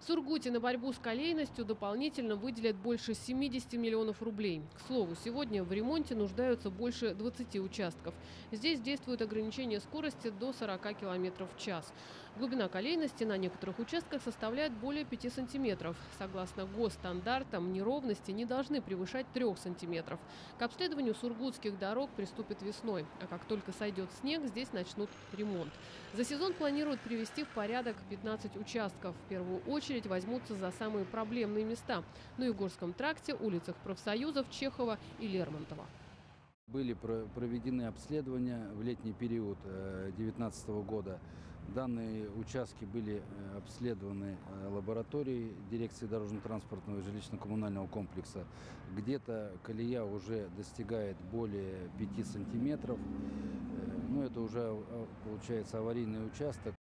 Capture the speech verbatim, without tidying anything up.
В Сургуте на борьбу с колейностью дополнительно выделят больше семидесяти миллионов рублей. К слову, сегодня в ремонте нуждаются больше двадцати участков. Здесь действует ограничение скорости до сорока километров в час. Глубина колейности на некоторых участках составляет более пяти сантиметров. Согласно госстандартам, неровности не должны превышать трёх сантиметров. К обследованию сургутских дорог приступят весной, а как только сойдет снег, здесь начнут ремонт. За сезон планируют привести в порядок пятнадцать участков. В первую очередь возьмутся за самые проблемные места – на Югорском тракте, улицах профсоюзов Чехова и Лермонтова. Были проведены обследования в летний период две тысячи девятнадцатого года. Данные участки были обследованы лабораторией дирекции дорожно-транспортного и жилищно-коммунального комплекса. Где-то колея уже достигает более пяти сантиметров. Ну, это уже получается аварийный участок.